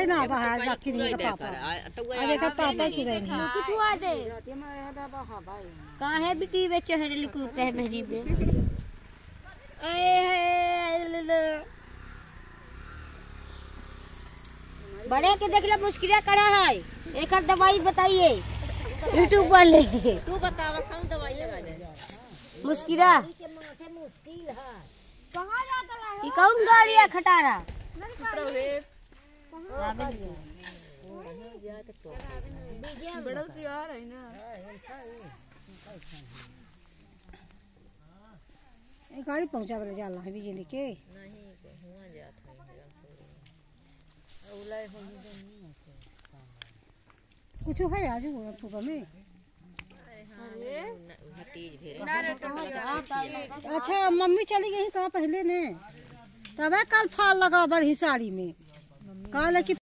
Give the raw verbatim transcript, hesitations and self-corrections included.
ना बाहर बाकी नहीं का पापा आ देखा पापा की रही है कुछ हुआ दे कहां है बेटी वे चहरे लिखते है मेरी बे बड़े के देख ले मुश्किल कड़ा है एक दवाई बताइए यूट्यूब पर ले तू बतावा कौन दवाई लगा मुश्किल मुश्किल है कहां जाता है ये कौन गाड़ी है खटारा बड़ा सियार है ना ये गाड़ी पहुंचा वाला जाला है बिजली के नहीं हुआ जात है उलाय हो कुछ है आज वो सुबह में अच्छा मम्मी चली गई कहाँ पहले ने तब कल फाल लगा बड़ी साड़ी में कहा कि